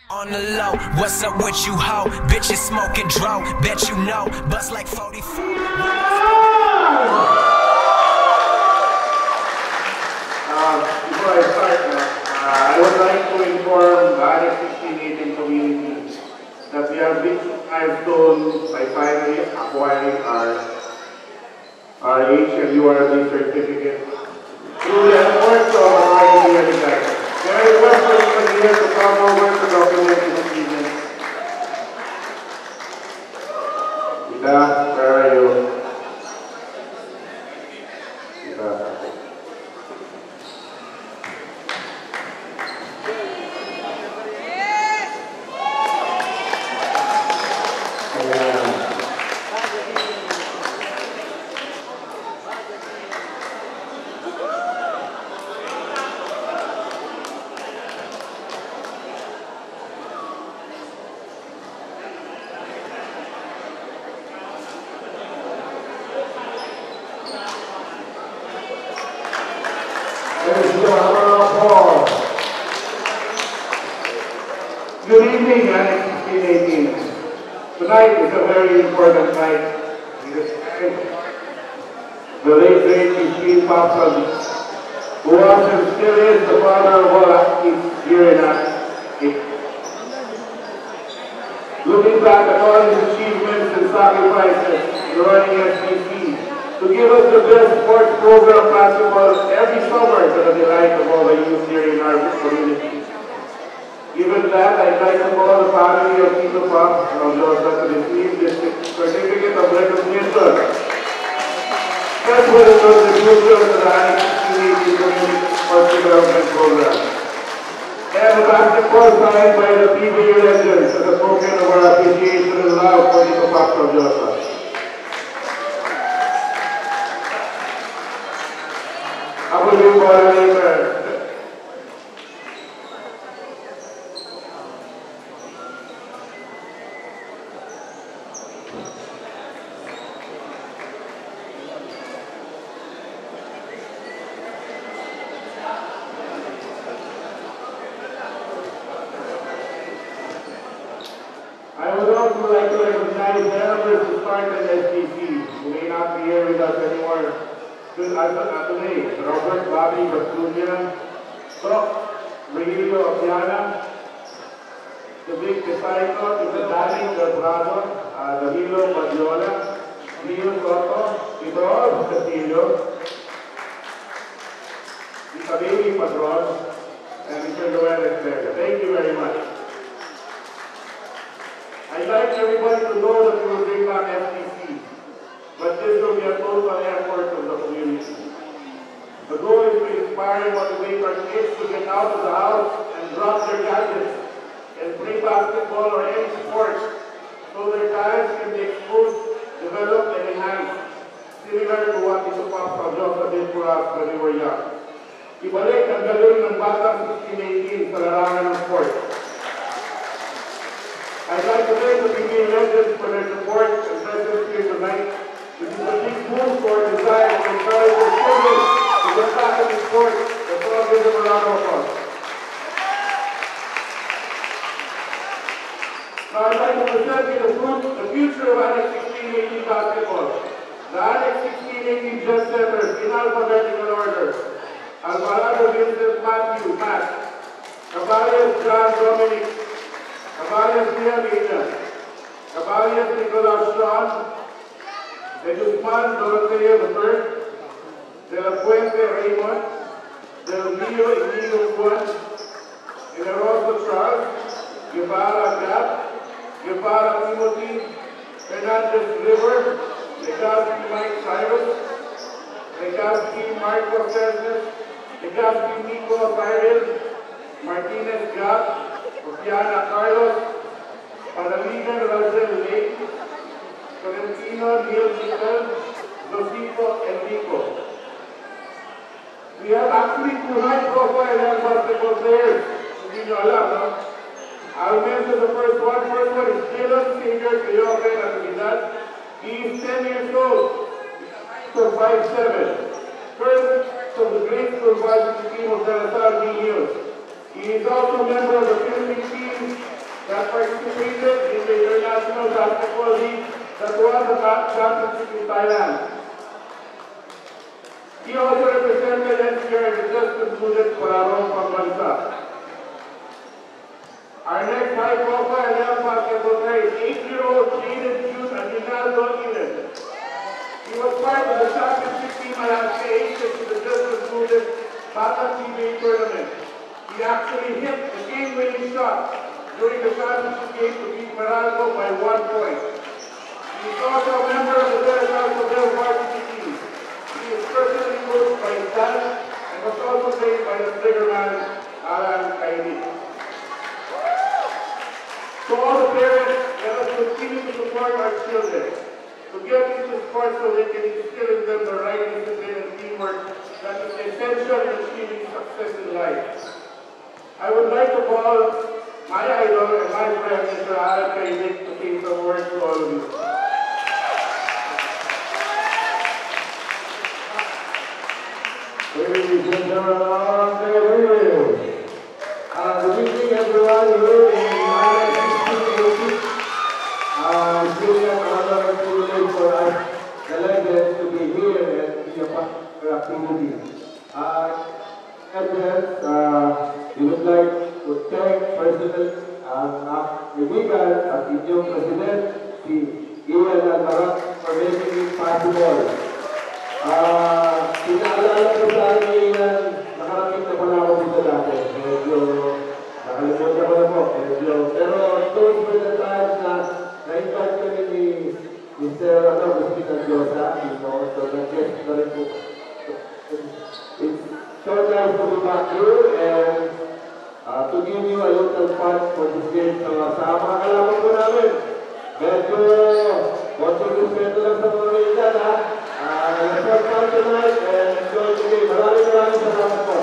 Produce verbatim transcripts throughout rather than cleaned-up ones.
On the low, what's up with you, ho? Bitches smoking dro, bet you know. Bust like forty-four. Uh, before I start, uh, I would like to inform the Annex sixteen eighteen community that we have reached a milestone by finally acquiring our, our H and U R B certificate through the efforts of our community guys. They are requesting everybody here to come over to document this achievement. Ida, where are you? Ida. Good evening, Annex sixteen eighteen. Tonight is a very important night because the late great Eugene Popson, who was and still is the father of all athletes here in Annex. Looking back at all his achievements and sacrifices in running S B C to give us the best sports program possible every summer to the delight of all the youth here in our community. Given that, I'd like to call the family of Tito Pops from Joseph to receive this certificate of recognition. That's what it was the future to the Annex sixteen eighteen Community Sports Development Program. And a basketball signed by the P B A legends as a token of our appreciation and love for Tito Pops from Joseph. I will be calling later. I would also like to recognize the elders who started S B C, who may not be here with us anymore today. Robert Bobby Bastunia, Doc Regilio Opiana, the big disciple is the Danny Delbrado, uh, Danilo Padiola, Leo Soto, Idol Castillo, Mister Baby Padron, and Mister Joel Estrella. Thank you very much. I'd like everybody to know that we will bring back S B C, but this will be a total effort of the community. The goal is to inspire and motivate our kids to get out of the house and drop their gadgets and play basketball or any sports so their talents can be exposed, developed, and enhanced, similar to what Tito Pops from Joseph did for us when we were young. Ibalik ang galing ng Batang sixteen eighteen sa larangan ng sports. I'd like to thank the P B A legends for their support and presence here tonight, which is a big move for our desire to encourage their children to get back into sport. Let's all give them a round of applause. Now I'd like to present you the, the future of Annex sixteen eighteen basketball. The Annex sixteen eighteen Jet Setters in alphabetical order. Alvarado Vincent Matthew, Matt. Caballos John Dominic. Caballos Liam Ina, Caballos Nicolas Sean, De Guzman Dorothea the First, De La Puente Raymond, Del Rio Emilio Juan, De La Rosa Charles, Guevara Gap, Guevara Timothy, Fernandez River, Legaspi Mike Cyrus, Legaspi Marco Cesar, Legaspi Nico Cyril, Martinez Gap, Opiana Carlos, Panaligan Razel Lake, Tolentino Neil Nicol, Josito Enrico. We have actually two high-profile young basketball players. Hindi nyo alam, no? I'll mention the first one. First one is Dylan Singer Cleope Natividad. He is ten years old, so five seven. First from the great school varsity team of Salazar D. Hills. He is also a member of the Philippine team Basketball League that won the championship in Thailand. He also represented N C R that just concluded Pararong Pambansa. Our next high-profile young basketball player is eight-year-old Jaden Hughes Aguinaldo Ilan. He was part of the championship team at the age of the just concluded Bata T V tournament. He actually hit the game-winning shot during the championship game to beat Meralco by one point. He is also a member of the Terracotta Bell varsity team. He is personally coached by his dad and was also trained by the triggerman Alan Kaidi. To all the parents, let us continue to support our children, to get into sports so they can instill in them the right discipline and teamwork that is essential in achieving success in life. I would like to call my idol and my friend, Mister Alan Kaidi, to say some words to all of you. Ladies and gentlemen, uh, good evening everyone here in Uh, it's really an honor and privilege for us, the legends, to be here and be a part of the activity. Uh, Legends, uh, we would like to thank personally ang uh, kaibigan at inyong president, si Ian Almarak, for making it possible. Uh, Pinaalala ko sa akin, nakarating na pala ako dito dati. Medyo nakalimutan ko na po. Medyo, pero those were the times na na-invite kami ni Mister Agustin Andiosa, you know, so nag-guest na rin po. It's so nice to be back here and uh, to give you a little fun for this game. So, sa mga kalaman po namin, medyo konting respeto lang sa mga kailan, ha? Uh, let's have fun tonight and enjoy the game. Maraming maraming salamat po.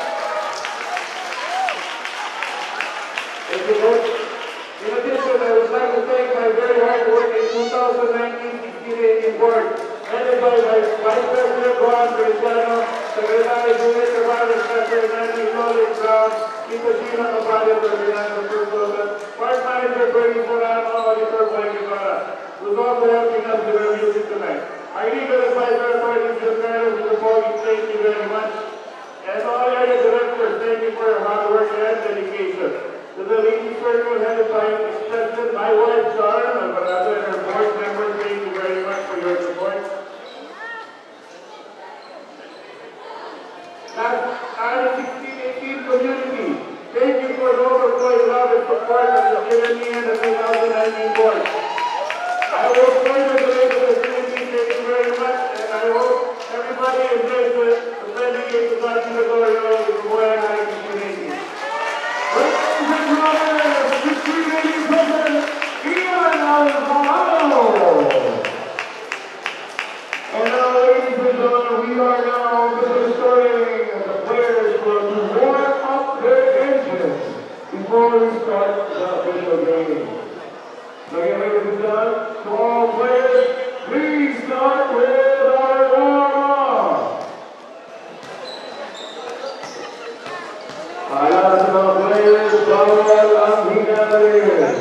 Thank you, Coach. In addition, I would like to thank my very hard work in twenty nineteen sixteen eighteen board, headed by my Vice President Juan Feliciano, Secretary Juliet Caballo, Secretary Nancy Knowledge Brown, Tito Gina Caballo, Ferdinando Cruz, Park Manager Bernie Serrano, Auditor Mike Ibarra, who's also helping us with our music tonight. Our legal advisor, Attorney Jim Carlos, who supporting, thank you very much. And all area directors, thank you for your hard work and dedication. To the Lady Circle headed by Expression, my wife Sharon, and Barado and her board members, thank you very much for your support. Last sixteen eighteen community, thank you for the overflowing love and support that you've given me and the two thousand nineteen board. I will further the facility, thank you very much, and I hope everybody enjoys the friendly game to God to the glory of the boy and I sixteen eighteen. And now, ladies and gentlemen, we are now starting the players will warm up their engines before we start the official game. So again, ladies and gentlemen, to all players, please start with our warm-up. Para sa mga players, bawal ang hingalin.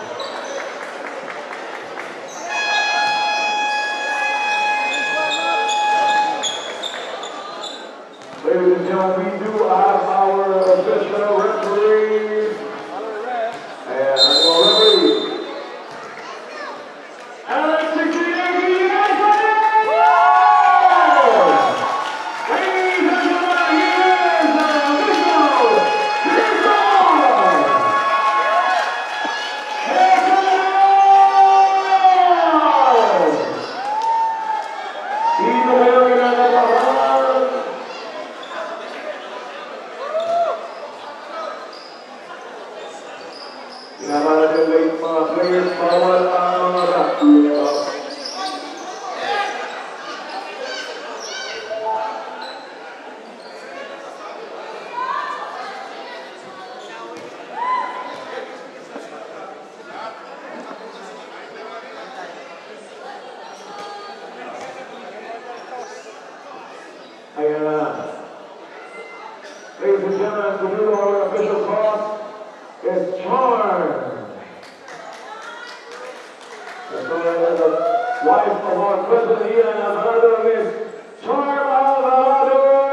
Ladies and gentlemen, we do have our official referees and our referees. Alex sixteen eighteen, you guys ready? Ladies and gentlemen, here is the official kick-off! Kick-off! Dito kayo ginagawa. Pinapalagay mga players, bawal ang mga rock. Ayan na. Ladies and gentlemen, to do our official call is Charm. wife of our President Ian Alvarado, Miss Charm Alvarado.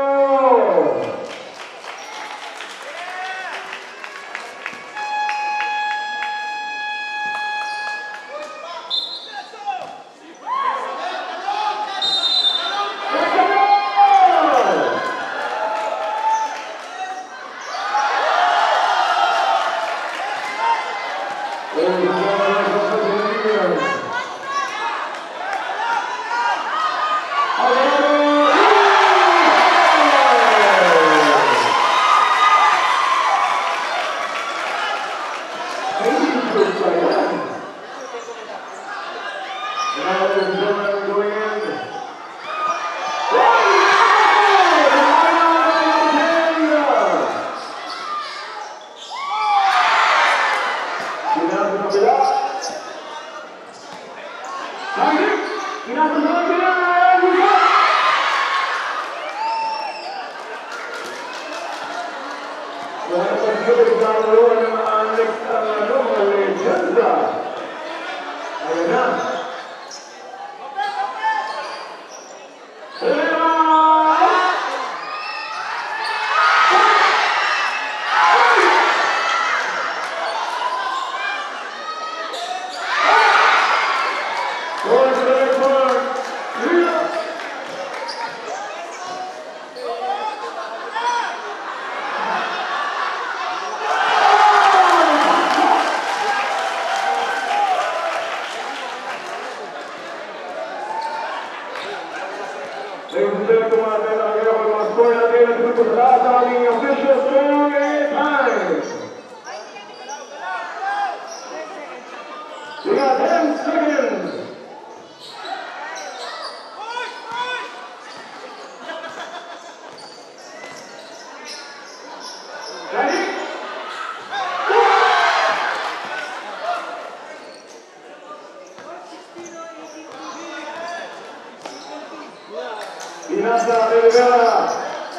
Binasa Rivera.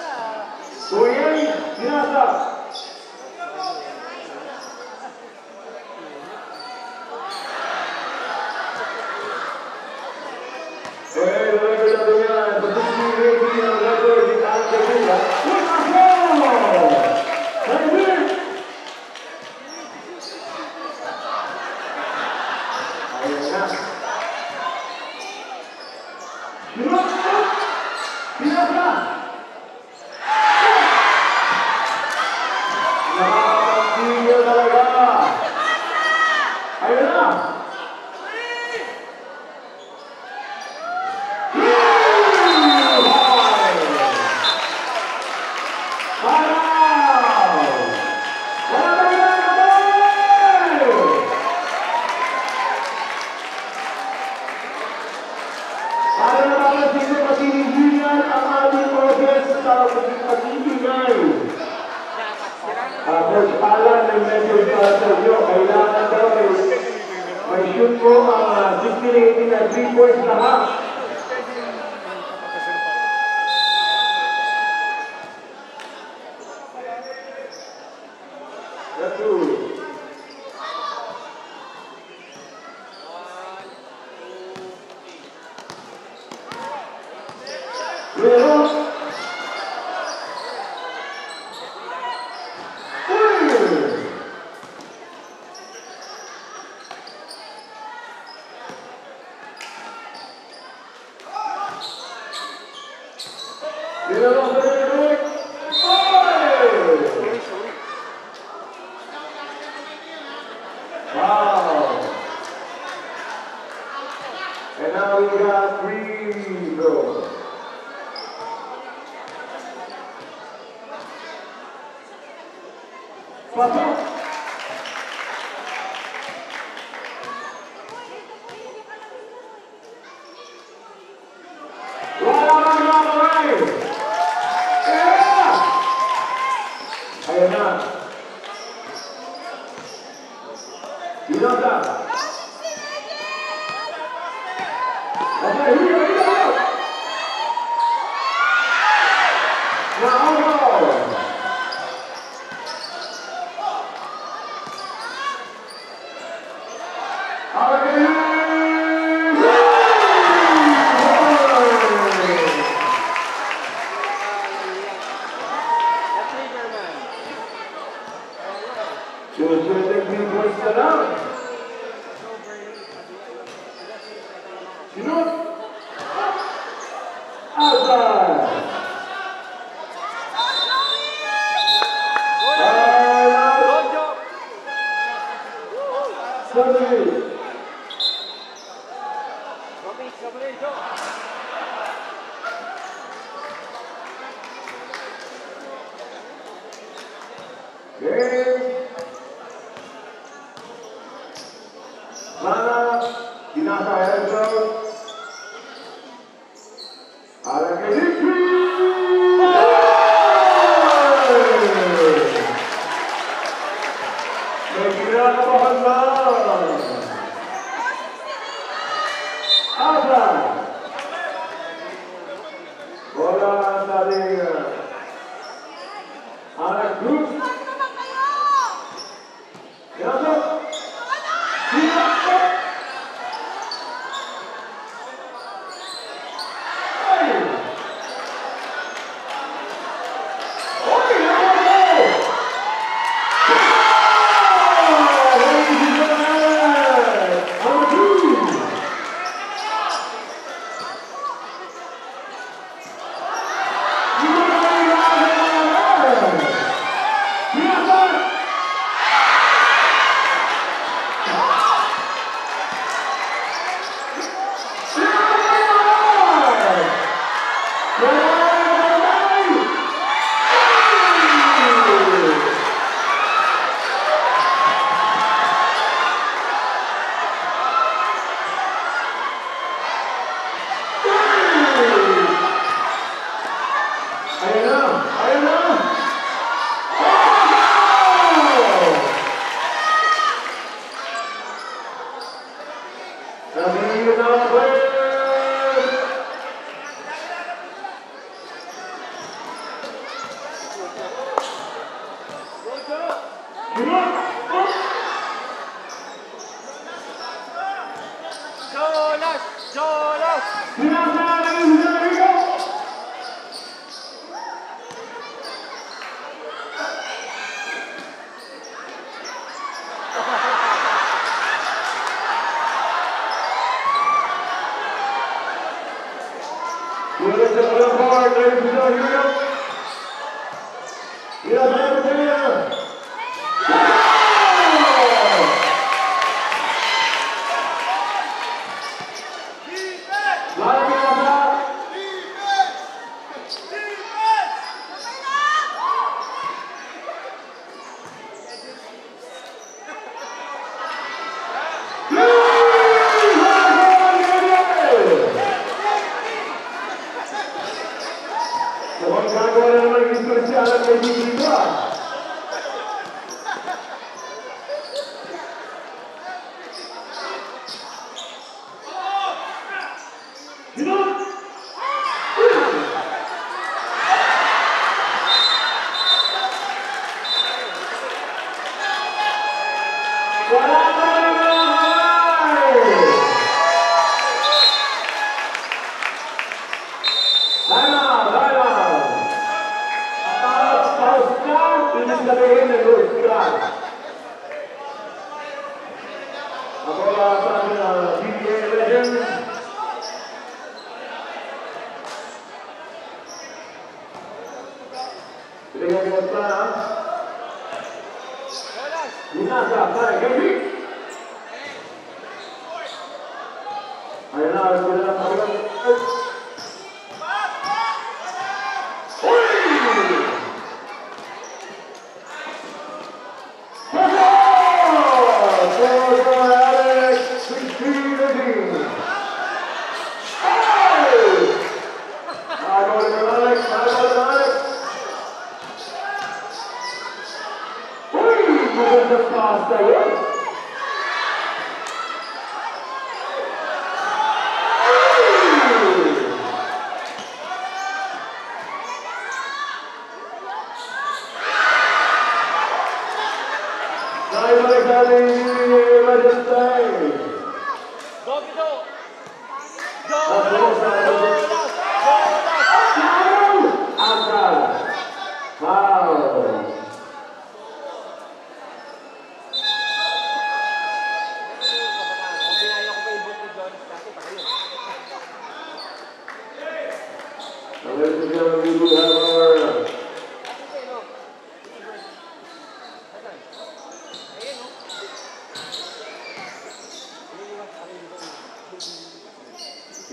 Kuyen Binasa. Eh, lo que ya tenía, entonces sí, sí, sí, no le puedo quitar de vida. Isa lang. Sinut. Outside. Suddenly. Game. Mana Dinasa Herzog. Ada Kedikri. Segera kebahagiaan. Ada. Bola dari anak grup. Masuk. Siap.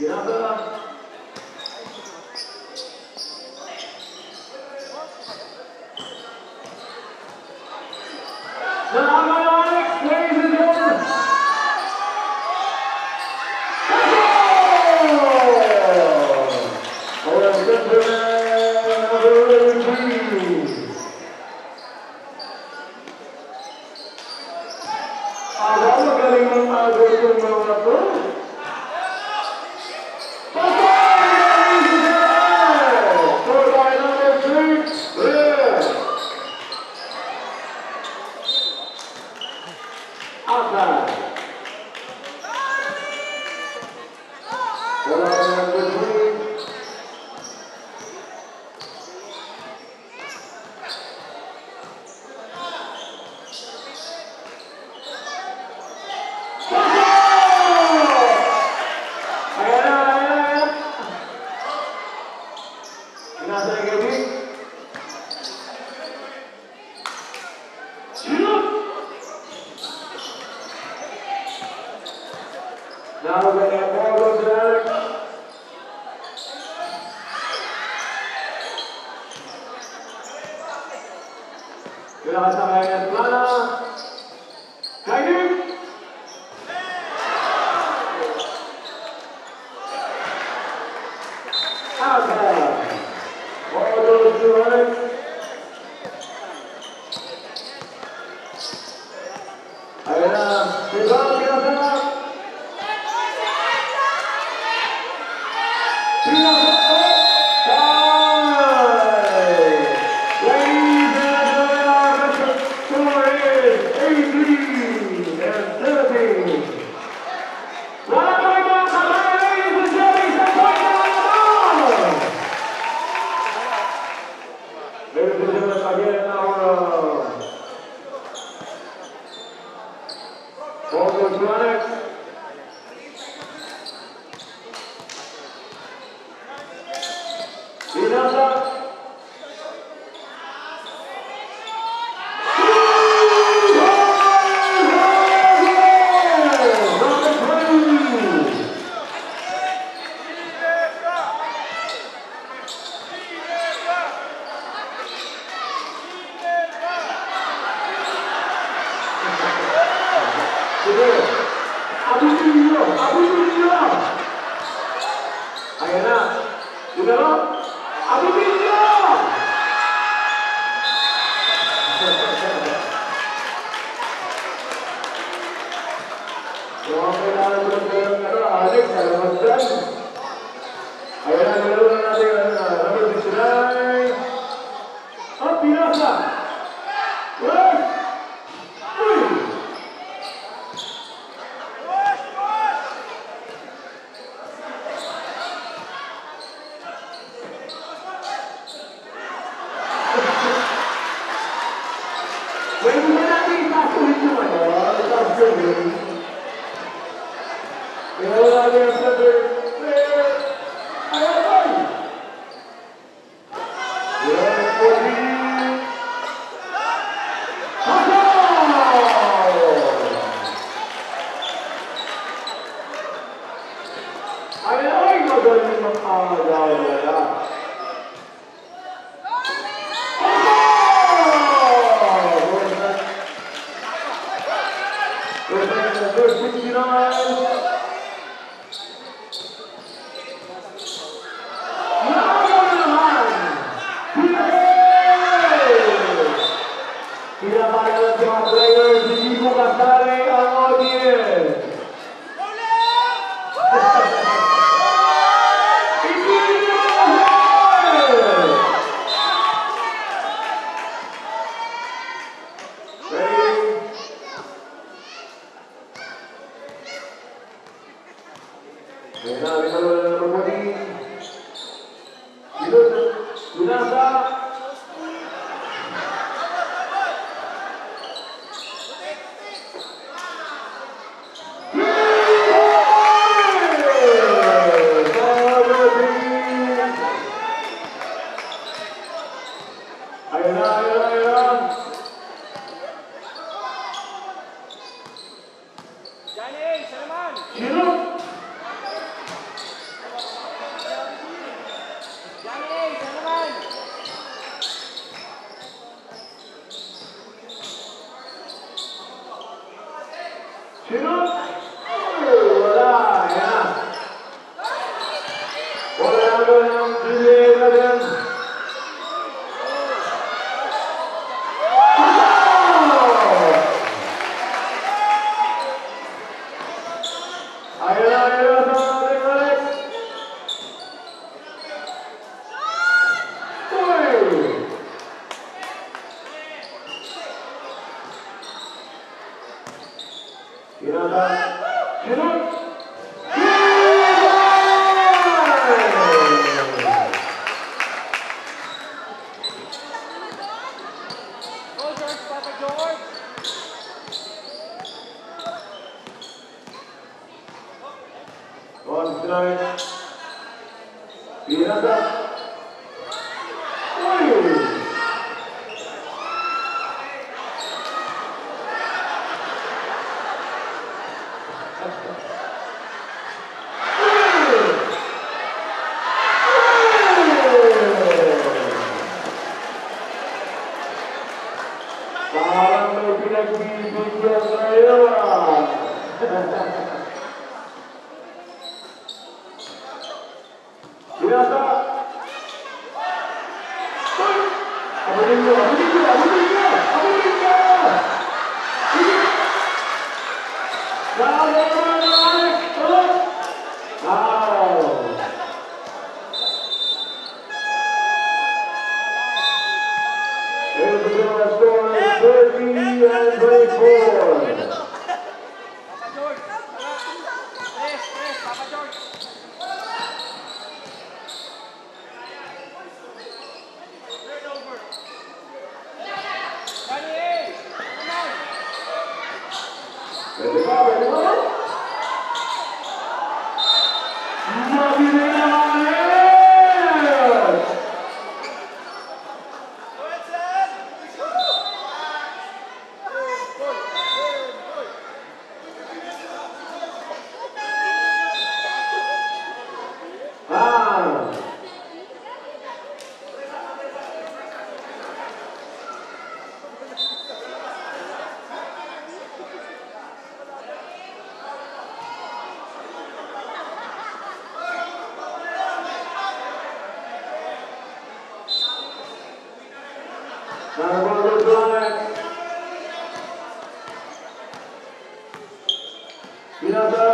Ginagawa. Alex, ladies and gentlemen. Our gentleman number three. Agak galing ng mga itong mga to. Now we're going to have ball goes to Alex. Kailangan sa kanya at Plana. Kainin! Out. Ball goes to Alex. Ayan na. Sibang kinasama. Sinut. Wala. Ayan. Wala na ng delay na din. Ayan na, ayan na sa ating balik. Uy! Kinata. Sinut. One strike. Pinata. Uy! Parang may pinagbibigyan ngayon. Binasa! Uy! Abulin mo! Abulin mo! Abulin mo! Abulin mo! Lalo mo! Lalo! Wow! And the final score is thirty and twenty-four. Ready go, ready go. Mabili naman yan! Ah! Number one, Binasa.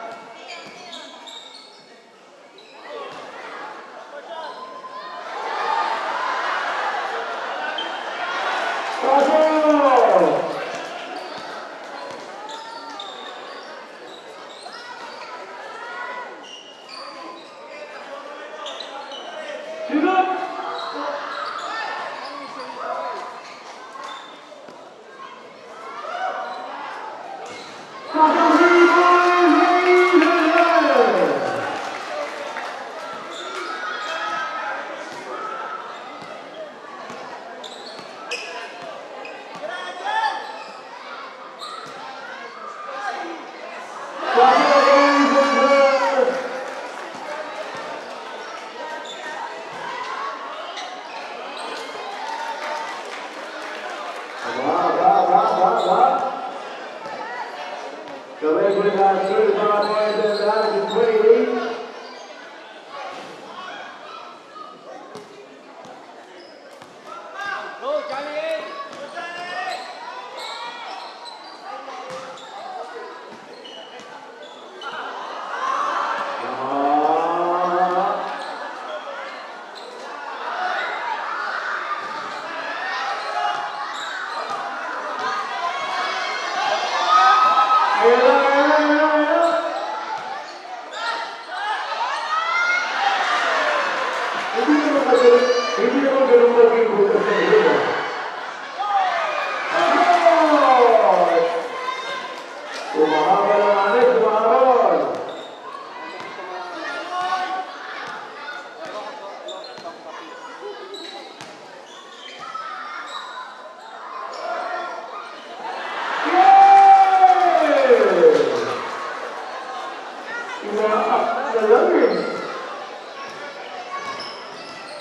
Pasok! Sinut! The Lakewood has thirty-five points and that is twenty-eight. Hindi naman ganun maging bukas sa iyo. Umahaba ng anis, umahabol. Iwaak na lang eh.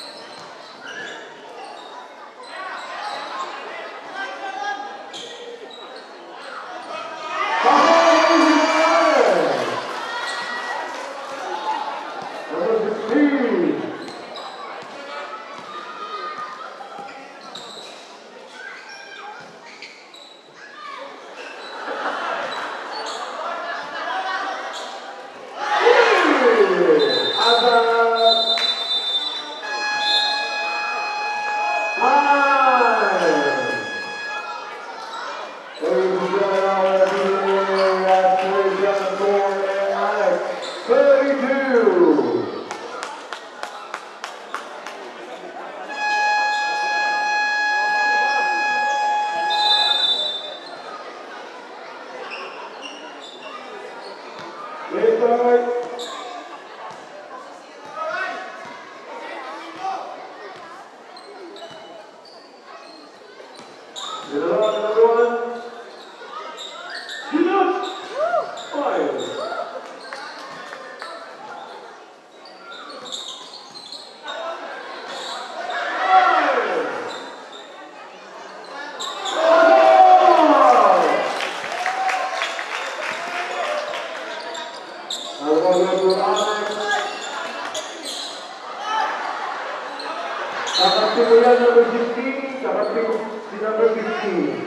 number fifteen, number fifteen.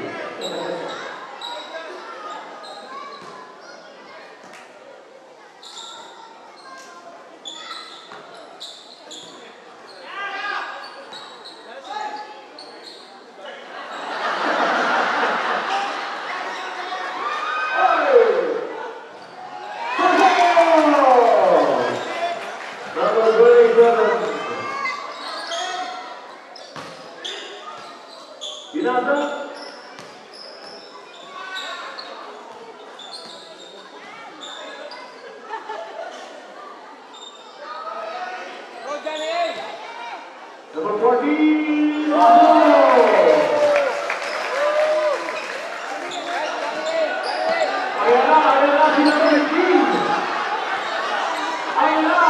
Number fourteen, Ayala, Ayala, si number fifteen. Ayala.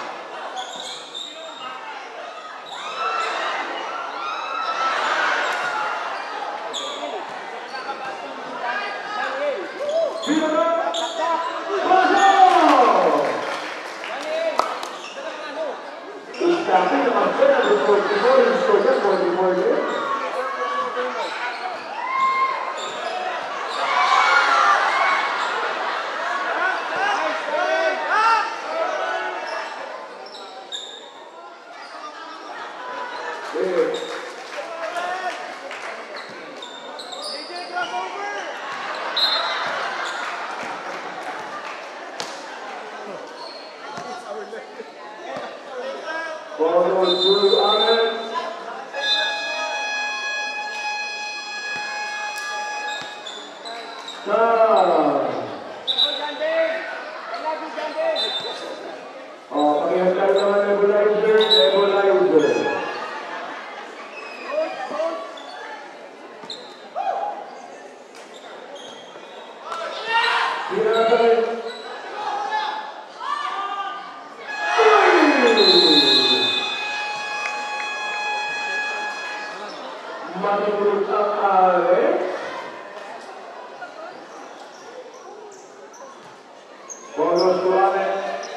Tapi teman saya ada Timor, historia buat Timor ini. Ball goes to Ahmed. Oh, pakihantar naman nebulizer, nebulizer. Pinatay. Manipulot ang ale. Bolos to Ahmed.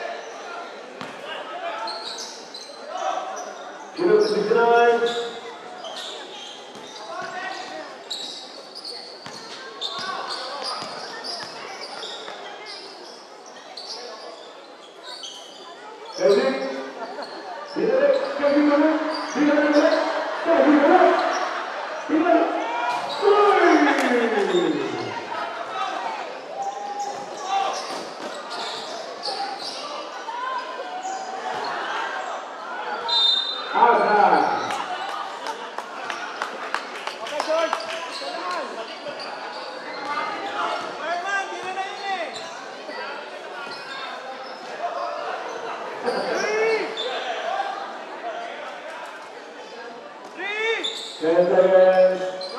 Zero to sixty-nine. Kevin. Kevin. Kevin. Kevin. Kevin. ten seconds.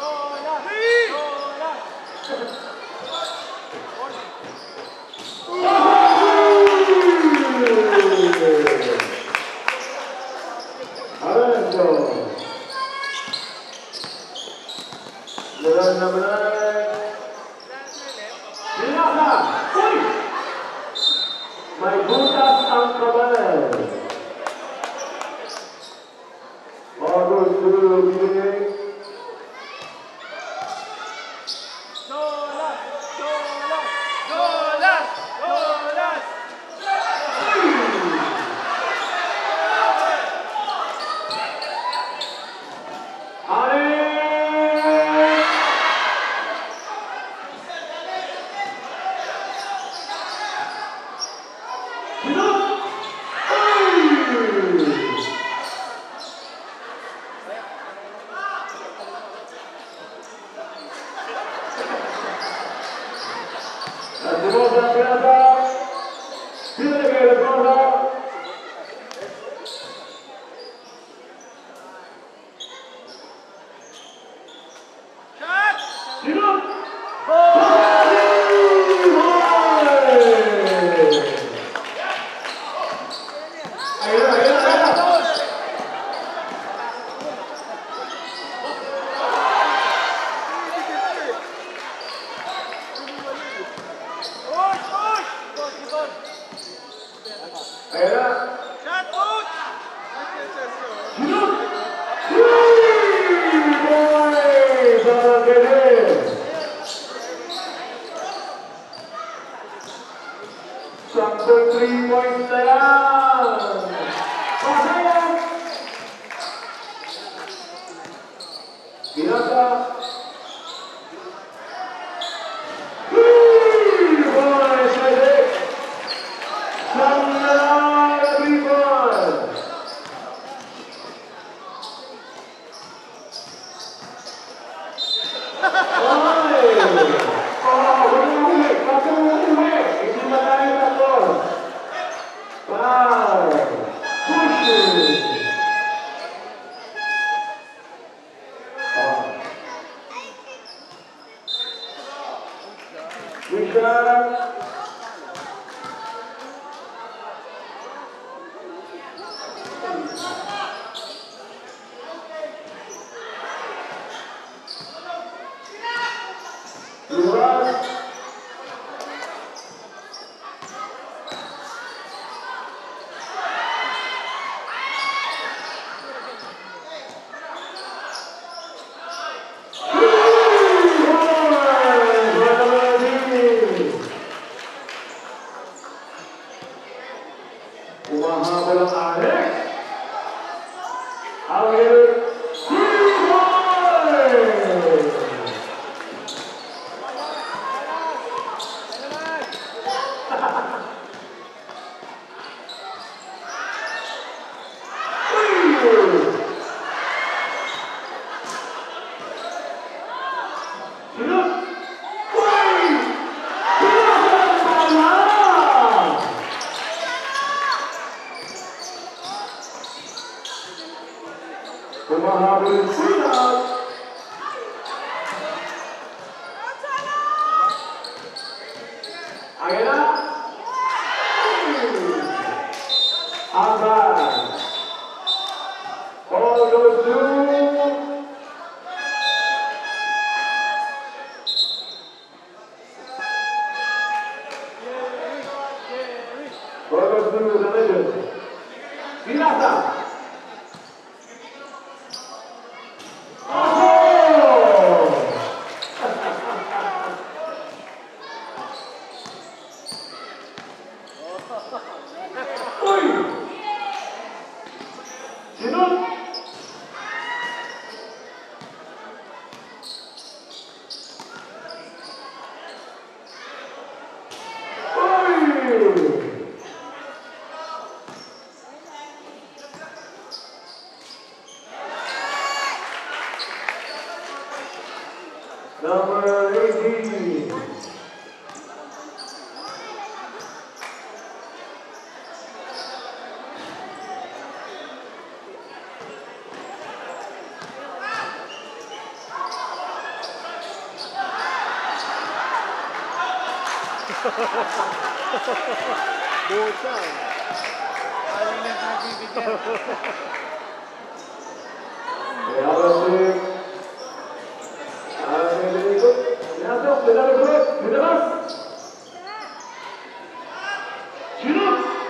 Alonso. Jalan number nine. Pinaka. Uy! May butas ang kabal. Bagus dulu begini. Dolas, dolas, dolas, dolas. Ale. Terima kasih. Sino na kayo nagkona? Shot! Sino? Ayun, ayun, ayun. Push! Push! Push! Push! Ayun na. Shot! Push! Sino? Three boys! Ang galing. Sakto three points na yan. Pasayang. Pinasa. Three boys, Isaac. Siyang na three points. Ay! Oh, huwag mo huli. Huwag mo huli. Hindi na tayo tatlo. Five. Pushing. Oh. Richard. Luas. Umahabol ang Alex. Alex. Three points. Kumahabol yung sila. Ayan na. Abad. All goes to All goes to the legend. Pinasa. Uy! Sino? Uy! Number eighteen. Bota! Ayaw na nagbibigyan. Kaya basing. Ang nililikot. Pinasok. Nilalagod. Nilabas. Sino?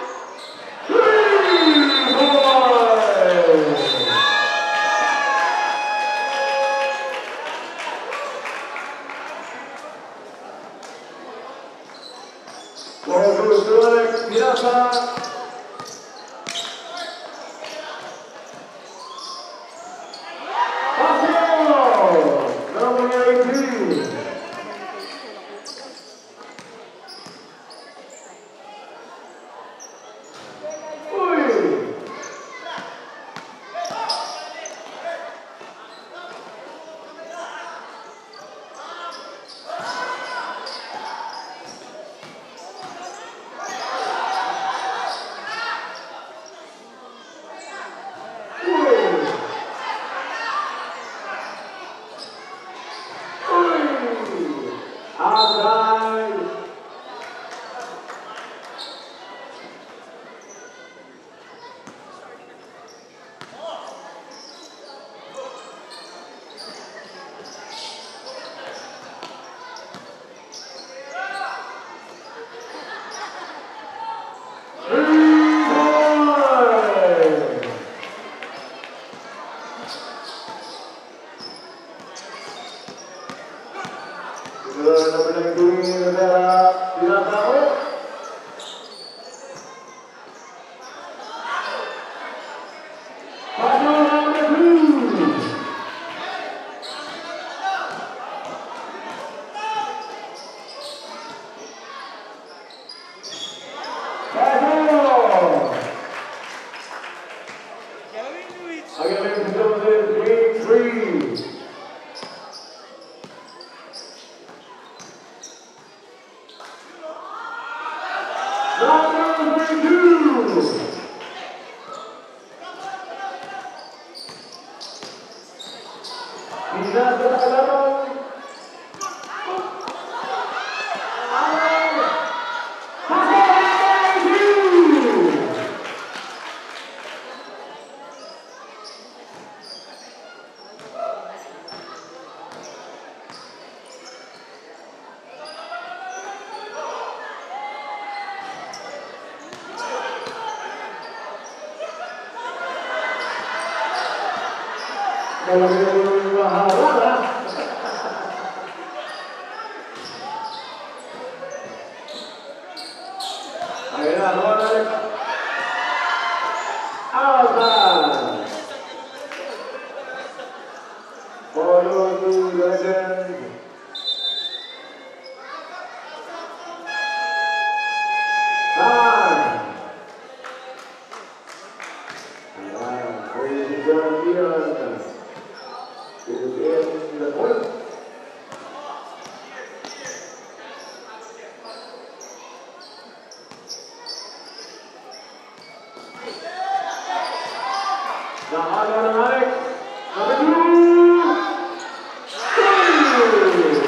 Three boys! All goes to Alex Pinasa. Number eighteen. Number thirty-two. Bisa berlalu. Kalau dia bahala, akhirnya lawan Alban, follow to legend. Nine. Ah, ini John It is in the point. Now, automatic. Number two. Three.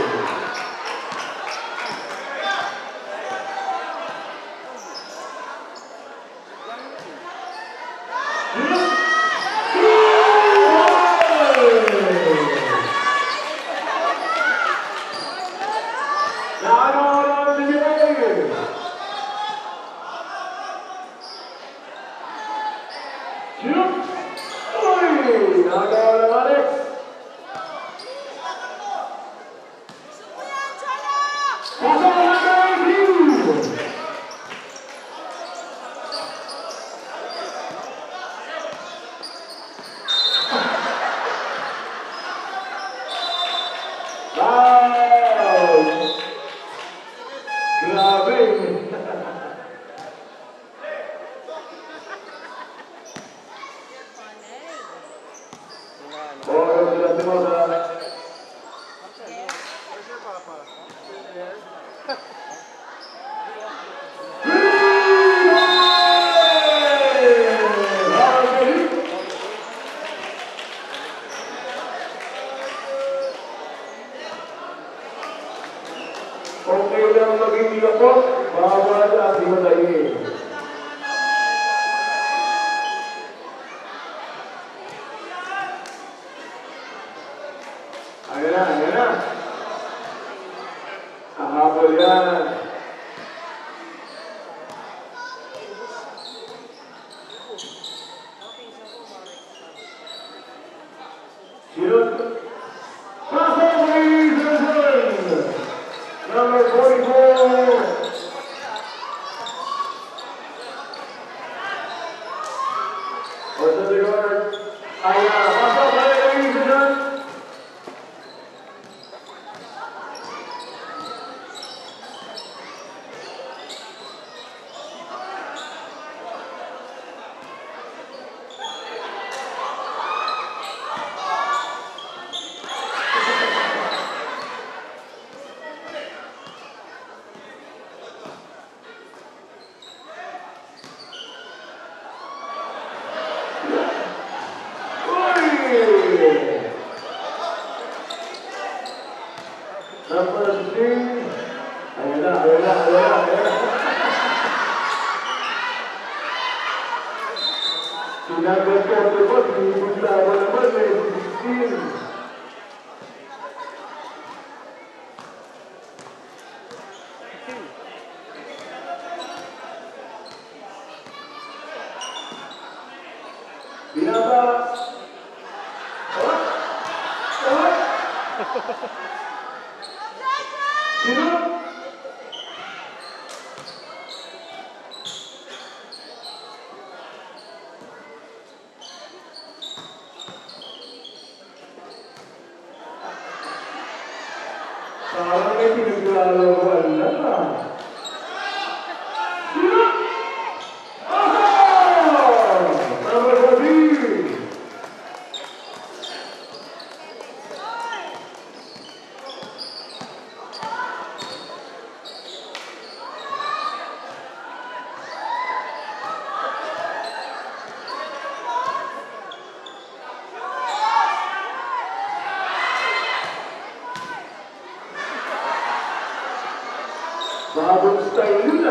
Style na.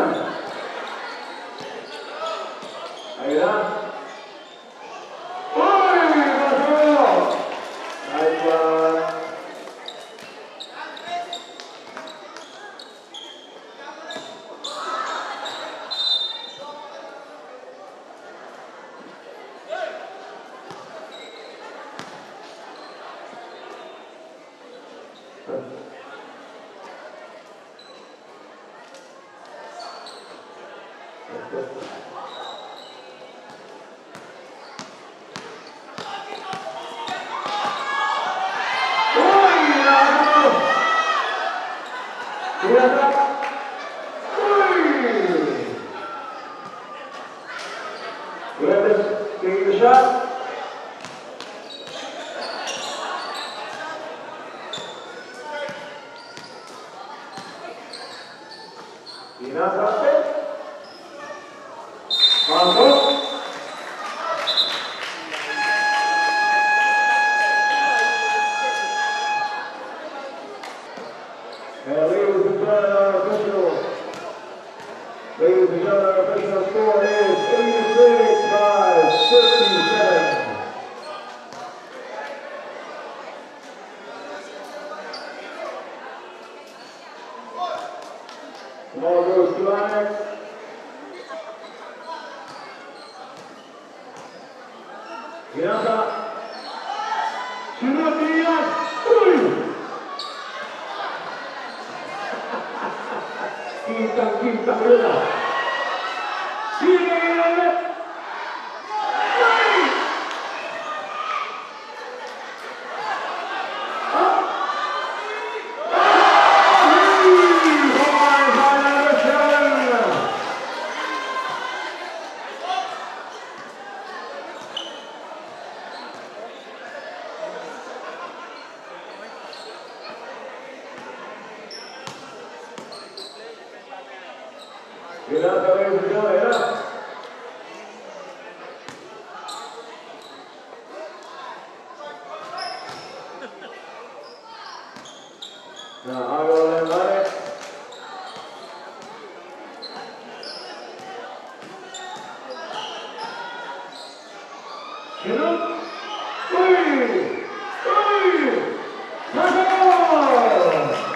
Ayun na. Uy! Baso! Nice one. Ball goes to Onyx. Ginasa. Sunod niya. Uy! Kitang-kita ko na. Sino yun? Ginasa rin sa siya, ayan. Nakagawa lang natin. Sinod! Uy! Uy! Nasa!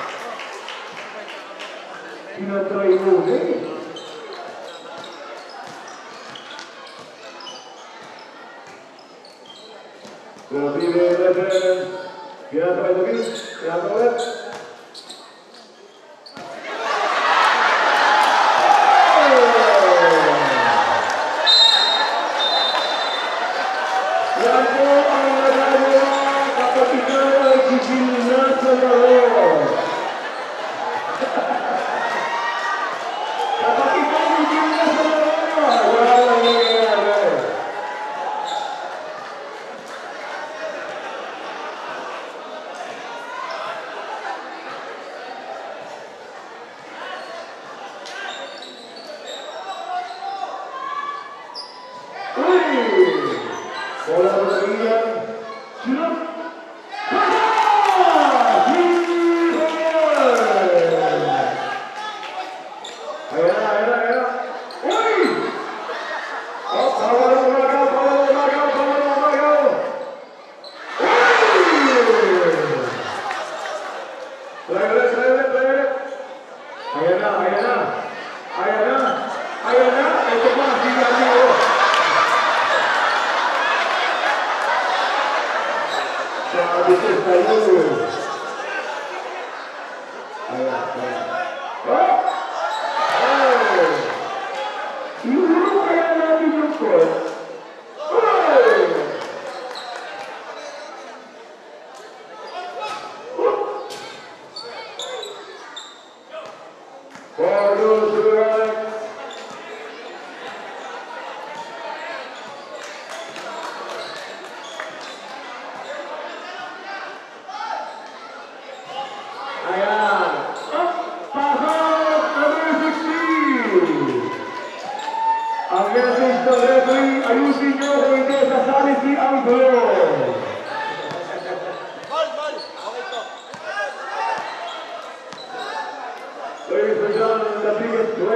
Tinatry mo eh. Grabe na natin. Ginasa ito guys. Ginasa ulit. Yan po ang nagagawa kapatid na ay gigil na sa laro. Kapatid na gigil na sa laro. Wala lang nangyayari. Bola berlian, sunod, ayan na, ayan na, ayan na, uy! Oh, bawal ang umagaw, bawal ang umagaw, bawal ang umagaw! Uy! Try ulit, try ulit, try ulit! Ayan na, ayan na, ayan na, ayan na, ito pa, sinali ko! Sabi ko sa'yo. Ayan, ayan. Oh! Oh! Siguro kaya natin yung court. Oh! Ball goes to the right. Ayan. Up, pasok, number sixteen. Ang message ng referee, ayusin nyo kung hindi sasali si Angelo. Ball, ball. Okay to. Ladies and gentlemen, the biggest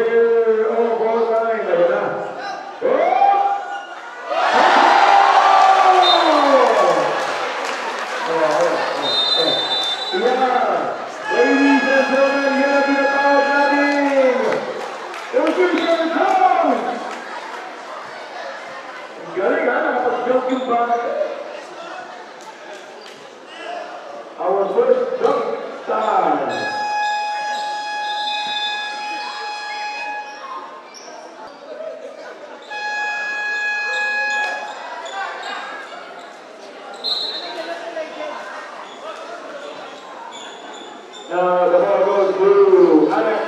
Alex.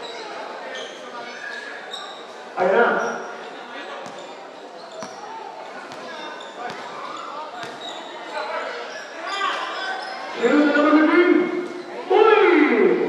Ayun na. Meron na naman natin. Uy!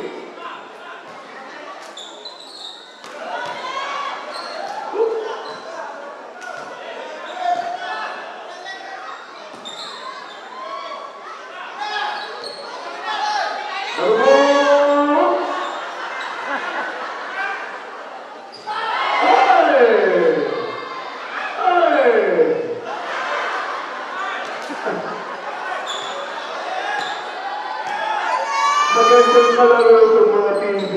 Magandang kalaro sa mga T V.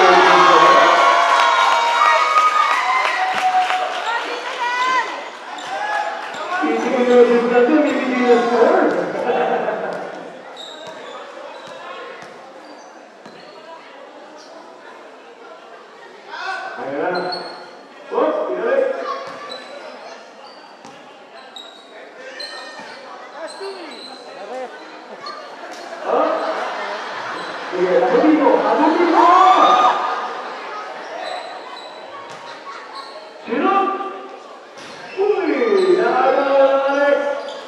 Hindi na din natin, hindi na score. Ayan na. Oh, pinalik. Oh. Sige, abutin mo! Abutin mo! Sino? Uy! Nakagawa ng Alex!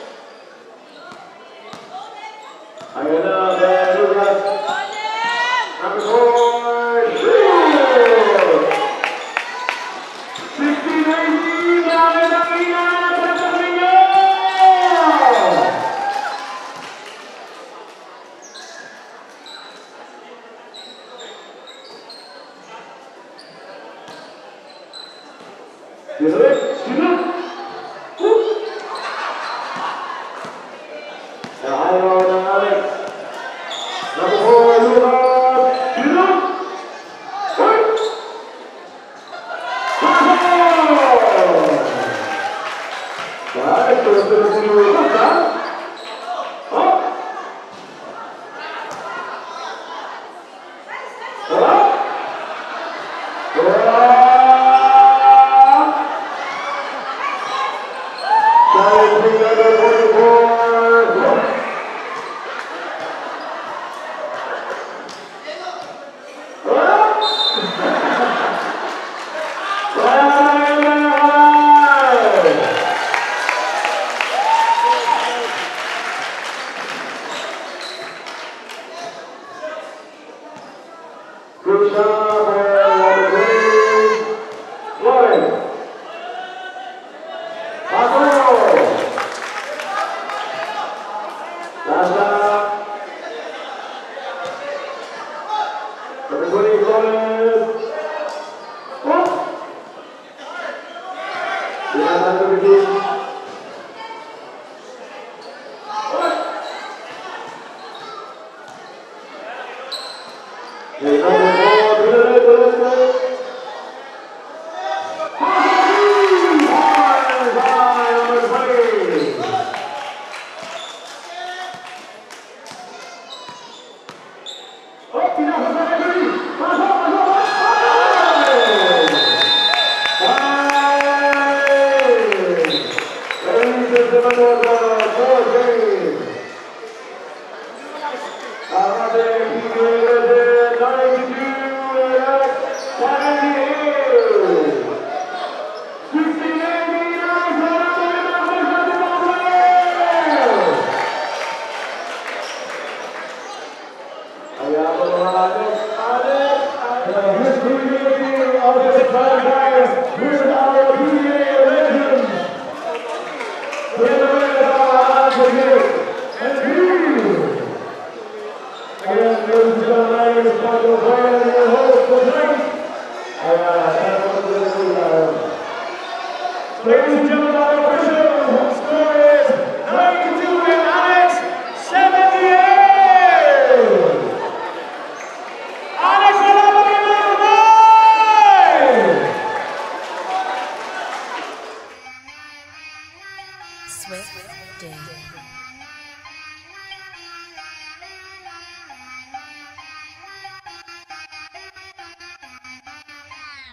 Ayan na, Verugas! Number four, shoot! sixteen nineteen! Bakit ang inanap sa Pagminyo? Pinalik! Sino? Woo! Ayaw ng Alex. Number four, Lucas! Sino? Hoy! Pasok! Ay, tulad-tulad si Lucas, ha? Oh! Wala? Wala! Good job, Lauren. Pasok! Lasa. Number twenty, Flores. Oh! Dinatan to begin. Okay, number four, Pinalik, Pinalik, Pinalik. Ladies and gentlemen, our official score is ninety-two and Alex seventy-eight. Alex, Swift Day.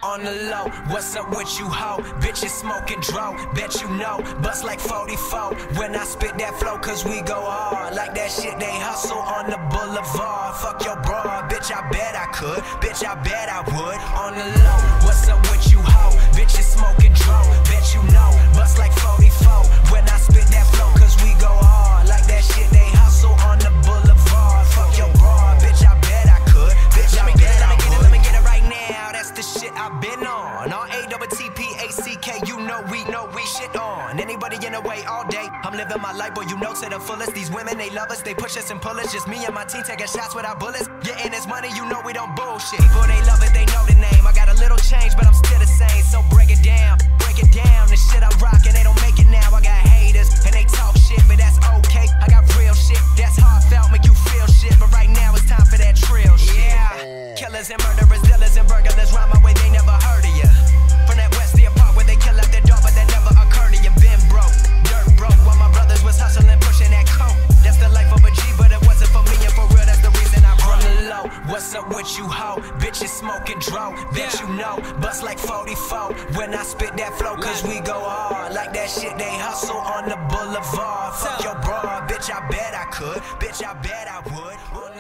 On the low, what's up with you, ho? Bitches smoking dro, bet you know. Bust like forty-four when I spit that flow, cause we go hard. Like that shit they hustle on the boulevard. Fuck your broad, bitch, I bet I could. Bitch, I bet I would. On the low, what's up with you, ho? Bitches smoking dro, bet you know. Bust like forty-four when I spit that flow, cause we go hard. Like that shit they hustle on the boulevard. Fuck your broad, bitch, I bet I could. Bitch, I bet I would. Let me get it right now, that's the shit I've been on. All A double T P A C K, you know we know we shit on. Anybody in the way all day, I'm living my life, boy, you know to the fullest. These women, they love us, they push us and pull us. Just me and my team taking shots without bullets. Getting this money, you know we don't bullshit. People, they love it, they know the name. I got a little change, but I'm still the same. So break it down, break it down. The shit I'm rocking, they don't make it now. I got haters, and they talk shit, but that's okay. I got real shit, that's heartfelt, make you feel shit. But right now it's time for that trill shit. Yeah, killers and murderers, dealers and burglars, rhyme my way, they never heard of ya. From that Westia Park where they kill out their dog, but that never occurred to you. Been broke, dirt broke, while my brothers was hustling, pushing that coke. That's the life of a G, but it wasn't for me, and for real, that's the reason I broke. On the low, what's up with you, ho? Bitches smoking dro, bet you know. Bust like forty-four when I spit that flow, cause we go hard. Like that shit they hustle on the boulevard. Fuck your broad, bitch, I bet I could. Bitch, I bet I would.